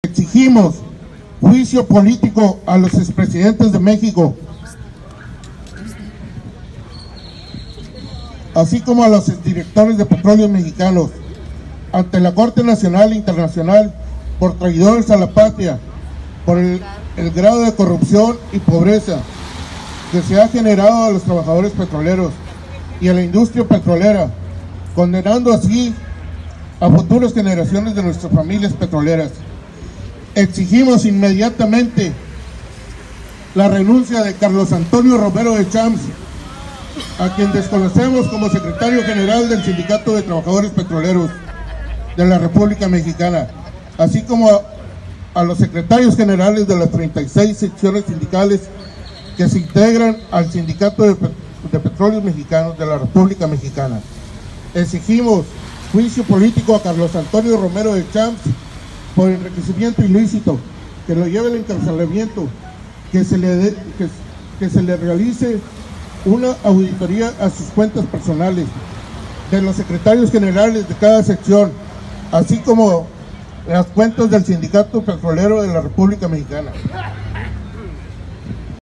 Exigimos juicio político a los expresidentes de México, así como a los exdirectores de Petróleos Mexicanos, ante la Corte Nacional e Internacional por traidores a la patria, por el grado de corrupción y pobreza que se ha generado a los trabajadores petroleros y a la industria petrolera, condenando así a futuras generaciones de nuestras familias petroleras. Exigimos inmediatamente la renuncia de Carlos Antonio Romero de Champs, a quien desconocemos como secretario general del Sindicato de Trabajadores Petroleros de la República Mexicana, así como a los secretarios generales de las 36 secciones sindicales que se integran al Sindicato de Petróleos Mexicanos de la República Mexicana. Exigimos juicio político a Carlos Antonio Romero de Champs por enriquecimiento ilícito, que lo lleve al encarcelamiento, que se le realice una auditoría a sus cuentas personales de los secretarios generales de cada sección, así como las cuentas del Sindicato Petrolero de la República Mexicana.